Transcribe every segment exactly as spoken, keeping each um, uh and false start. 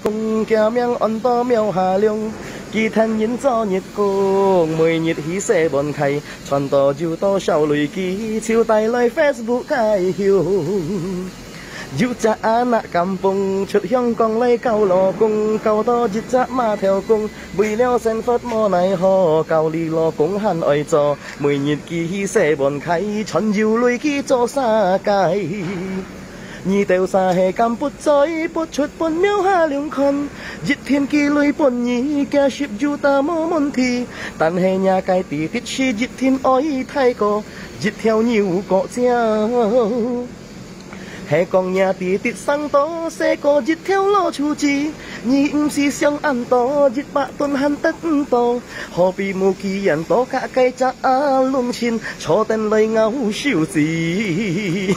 cùng kéo miếng ôn to miêu hà lương kỳ thanh nhìn cho nhiệt cô mười nhiệt hí xe bồn khay tròn to dù to sau lùi kỳ chiều tay lời Facebook cái hiểu dù cha nạ kampung chợt hiong con lấy cao lò cung cao to dịch cha ma theo cung bùi leo sen phất mò này ho cao lì lò cung hàn ơi cho mười nhiệt kỳ xe bồn khay tròn dù lùi kỳ cho xa cái nhị tiêu xa hệ cam bút chói bút chuột bôn miêu hà liung con dịch thiên kỳ lùi bôn nhị kẻ ship dù ta mô môn thi tàn hệ nhà cái tỷ tiết chi dịch thiên oi thay có dịch theo nhiều cọ treo hệ con nhà tỷ tiết sang to sẽ có dịch theo lo chu chi nhị ung si xiang ăn to dịch bạ tuần hàn tất to họ bị mù kỳ ăn to cả cây cha lung chín cho tên lời ngáo siêu gì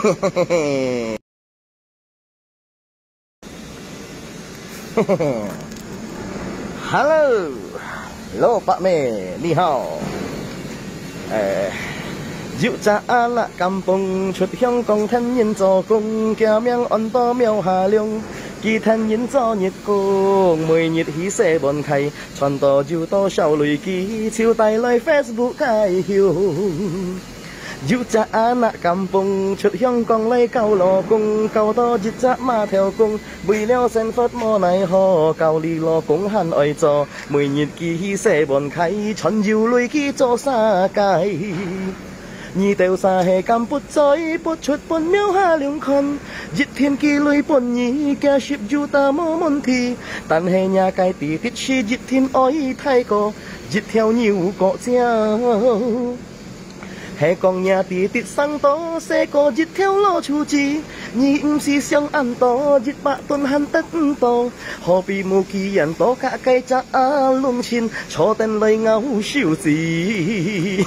Hello, hello bạn mẹ, ni hao. Eh, dịu cha là kampung xuất hiong công thân nhân cho cùng kéo miếng ôn to miêu hà lương kỳ thân nhân cho nhiệt cô mười nhiệt hí xe bồn khay tròn to dù to sau lùi kỳ chiều tay lời Facebook cái hiểu dù cha nạ kampung chợt hiong con lấy cao lò cung cao to dịch cha ma theo cung bùi leo sen phất mò này ho cao lì lò cung hàn ơi cho mười nhiệt kỳ xe bồn khay tròn dù lùi kỳ cho xa cái nhị tiêu xa hệ cam bút chói bút chuột bôn miêu hà liung con dịch thiên kỳ lùi bôn nhị kẻ ship dù ta mô môn thi tàn hệ nhà cái tỷ tiết chi dịch thiên oi thay có dịch theo nhiều cọ treo hệ con nhà tỷ tiết sang to sẽ có dịch theo lo chu chi nhị ung si xiang ăn to dịch bạ tuần hàn tất to họ bị mù kỳ ăn to cả cây cha lung chín cho tên lời ngáo siêu gì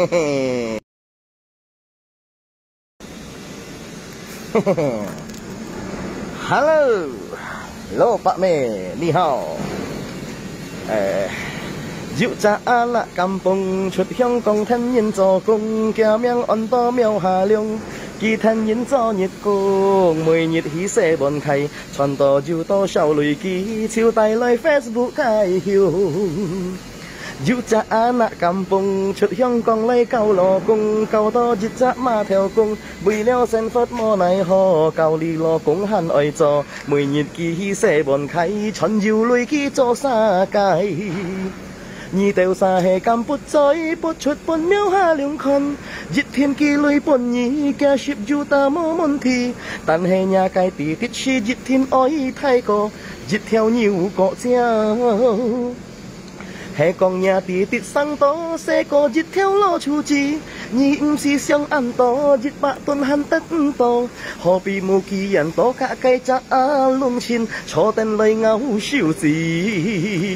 Hello, hello bạn mẹ, ni hao. Eh, dịu cha là kampung xuất hiong công thân nhân cho cùng kéo miếng ôn to miêu hà lương kỳ thân nhân cho nhiệt cô mười nhiệt hí xe bồn khay tròn to dù to sau lùi kỳ chiều tay lời Facebook cái hiểu dù cha nạ kampung chợt hiong con lấy cao lò cung cao to dịch cha ma theo cung bùi leo sen phất mò này ho cao lì lò cung hàn ơi cho mười nhiệt kỳ xe bồn khay tròn dù lùi kỳ cho xa cái nhị tiêu xa hệ cam bút chói bút chuột bôn miêu hà liung con dịch thiên kỳ lùi bôn nhị kẻ ship dù ta mô môn thi tàn hệ nhà cái tỷ tiết chi dịch thiên oi thay có dịch theo nhiều cọ treo hệ con nhà tỷ tiết sang to sẽ có dịch theo lo chu chi nhị ung si xiang ăn to dịch bạ tuần hàn tất to họ bị mù kỳ ăn to cả cây cha lung chín cho tên lời ngáo siêu gì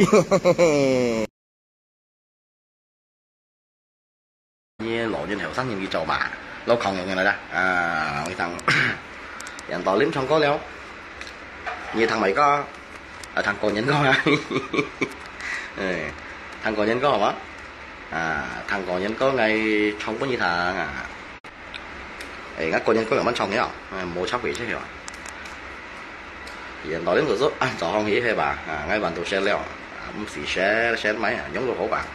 lộ trên hiệu sách nhìn cái trầu bà lâu không nhận này ra à cái thằng dàn tỏ liếm xong có léo như thằng mày có à, thằng còn nhấn có hả thằng còn nhấn có hả à thằng còn nhấn có ngay không có như thằng à ấy ngắt còn nhấn có ở bên trong thế không mua chắc bị chứ hiểu dàn tỏ liếm rồi rốt à tỏ không nghĩ hay bà à, ngay bàn tù xe leo ông xì xe xe máy à giống đồ khổ bạn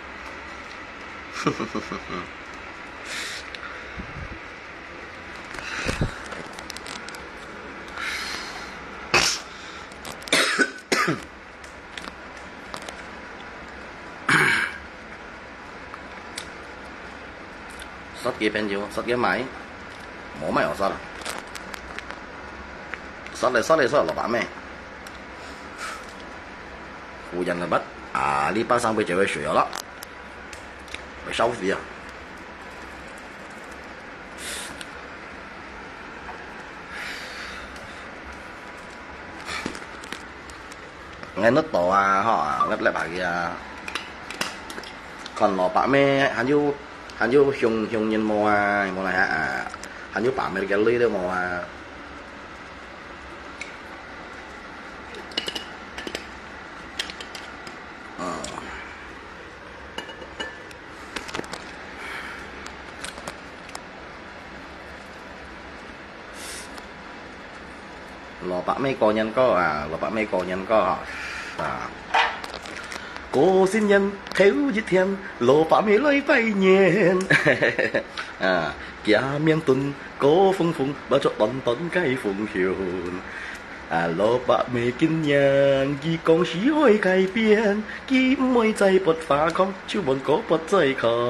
sót kia bên nhiều sót kia máy mổ mày ở sót sót này sót này sót là bạn mày phụ nhân là bắt à đi ba sang bây giờ phải sửa đó phải sáu gì à nghe nứt tổ à họ ngắt lại bà kia còn nó bà mẹ hắn du hắn du hiung hiung nhân mùa mùa này à hắn du bà mẹ cái ly đó mùa lò bả mấy cô nhân có à lò bả mấy cô nhân có à cô xin nhân khéo dứt thiên lộ phạm mê lấy bay nhện à kia miên tuần cô phung phung bao cho tận tận cái phung hiệu à lộ phạm mê kinh nhang kỳ công sĩ hơi cải biến kỳ môiใจบทฟ้าของชื่อบนโกบทใจของ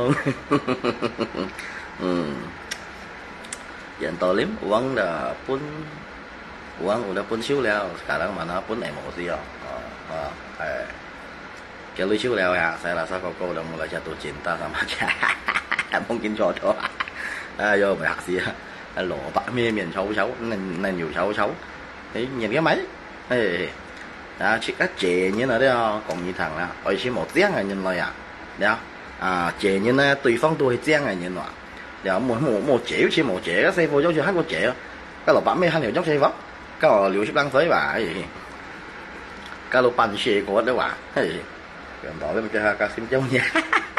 ừ hiện to lắm uống là bún uống udah pun siêu leo sekarang mana pun emosi ya oh, eh kalau siêu leo ya saya rasa koko udah mulai jatuh cinta sama dia mungkin jodoh ayo bài học gì á lộ bạ mê miền xấu xấu nên nên nhiều xấu xấu đấy nhìn cái máy ê à chỉ có chè như nào đấy còn như thằng là ở chỉ một tiếng này nhìn lại à đấy à chè như này tùy phong tôi tiếng này nhìn lại giờ một một một chẻ chỉ một chẻ cái xe vô giống như hát một chẻ cái lỗ bạ mê hai nhiều giống xe vấp cái lỗ liệu sức đang tới bà gì cái lỗ bàn xe của đấy bà cái đó với cái cái sim trong nhà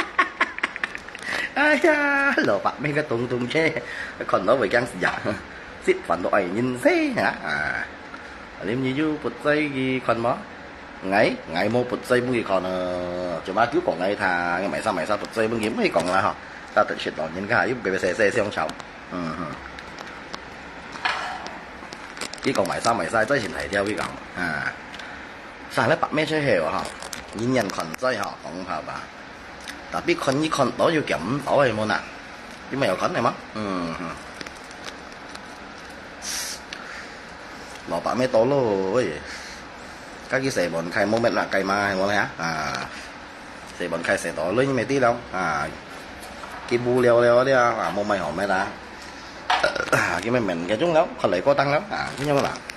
ai da lỗ bạ mê cái tung tung xe còn nói về cái gì xích phần độ ấy nhìn thế hả à liêm như du bột dây gì còn mó ngày ngày mua bột dây mua gì còn chúng ta cứ còn ngày thà ngày mày sao mày sao bột dây mua hiếm hay còn là hả ta tự chuyện đó những cái giúp bê xê xê xe không chồng chỉ còn mày sao mày sai tới hiện thầy theo cái cổng à sao lấy bạc mê chơi hề hả nhìn nhận còn chơi họ không hả bà ta biết con như con đó vô kiểm đó hay môn à chứ mày ở con này mất lọ bạc mê to luôn các cái xe bọn khai mô mệt là cây ma hay món hả à xe bọn khai xe to lớn như mày tí đâu à cái bu leo leo đấy à mô mày hỏi mày đã cái mày mình cái chúng lắm còn lại có tăng lắm à chứ nhau các bạn